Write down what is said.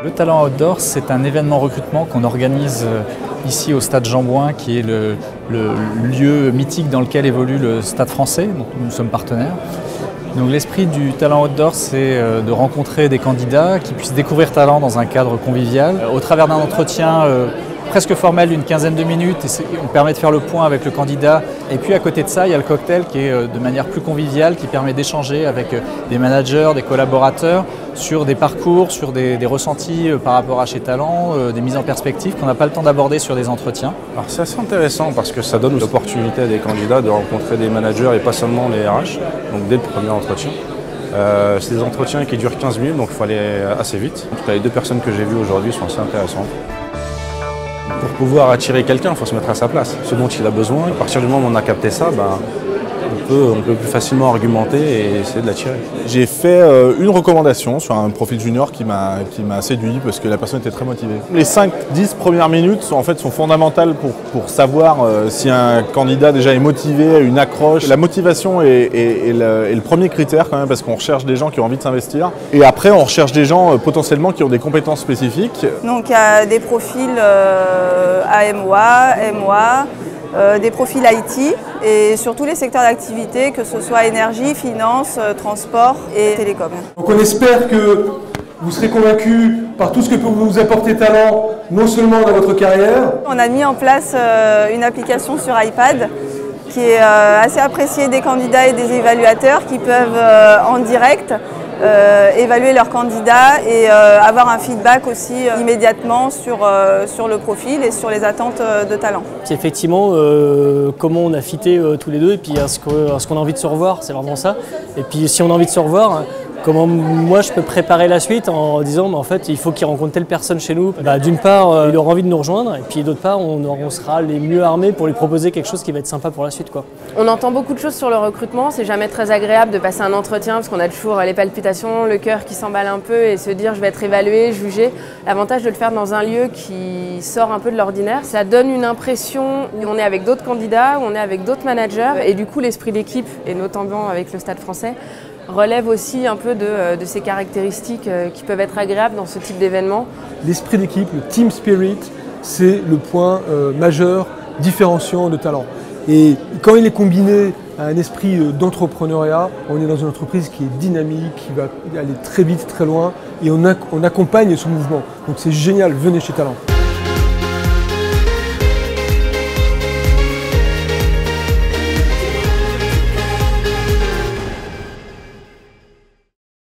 Le Talent Outdoor, c'est un événement recrutement qu'on organise ici au Stade Jean-Bouin, qui est le lieu mythique dans lequel évolue le Stade français, dont nous sommes partenaires. Donc l'esprit du Talent Outdoor, c'est de rencontrer des candidats qui puissent découvrir talent dans un cadre convivial, au travers d'un entretien presque formel d'une quinzaine de minutes, et on permet de faire le point avec le candidat. Et puis à côté de ça, il y a le cocktail qui est de manière plus conviviale, qui permet d'échanger avec des managers, des collaborateurs sur des parcours, sur des ressentis par rapport à chez Talent, des mises en perspective qu'on n'a pas le temps d'aborder sur des entretiens. Alors c'est assez intéressant parce que ça donne l'opportunité à des candidats de rencontrer des managers et pas seulement les RH, donc dès le premier entretien. C'est des entretiens qui durent 15 minutes, donc il faut aller assez vite. En tout cas, les deux personnes que j'ai vues aujourd'hui sont assez intéressantes. Pour pouvoir attirer quelqu'un, il faut se mettre à sa place, ce dont il a besoin. À partir du moment où on a capté ça, on peut plus facilement argumenter et essayer de l'attirer. J'ai fait une recommandation sur un profil junior qui m'a séduit parce que la personne était très motivée. Les 5-10 premières minutes sont fondamentales pour savoir si un candidat déjà est motivé, a une accroche. La motivation est le premier critère quand même parce qu'on recherche des gens qui ont envie de s'investir. Et après on recherche des gens potentiellement qui ont des compétences spécifiques. Donc il y a des profils AMOA, MOA, des profils IT et sur tous les secteurs d'activité, que ce soit énergie, finance, transport et télécom. Donc on espère que vous serez convaincus par tout ce que peut vous apporter Talent, non seulement dans votre carrière. On a mis en place une application sur iPad qui est assez appréciée des candidats et des évaluateurs qui peuvent en direct évaluer leurs candidats et avoir un feedback aussi immédiatement sur le profil et sur les attentes de talent. Effectivement, comment on a fité tous les deux et puis est-ce qu'on a envie de se revoir, c'est vraiment ça. Et puis si on a envie de se revoir, comment moi je peux préparer la suite en disant en fait il faut qu'il rencontre telle personne chez nous. D'une part il aura envie de nous rejoindre et puis d'autre part on sera les mieux armés pour lui proposer quelque chose qui va être sympa pour la suite, quoi. On entend beaucoup de choses sur le recrutement, c'est jamais très agréable de passer un entretien parce qu'on a toujours les palpitations, le cœur qui s'emballe un peu et se dire je vais être évalué, jugé. L'avantage de le faire dans un lieu qui sort un peu de l'ordinaire, ça donne une impression où on est avec d'autres candidats, où on est avec d'autres managers et du coup l'esprit d'équipe, et notamment avec le Stade français, relève aussi un peu de ces caractéristiques qui peuvent être agréables dans ce type d'événement. L'esprit d'équipe, le team spirit, c'est le point majeur différenciant de Talent. Et quand il est combiné à un esprit d'entrepreneuriat, on est dans une entreprise qui est dynamique, qui va aller très vite, très loin, et on accompagne ce mouvement. Donc c'est génial, venez chez Talent.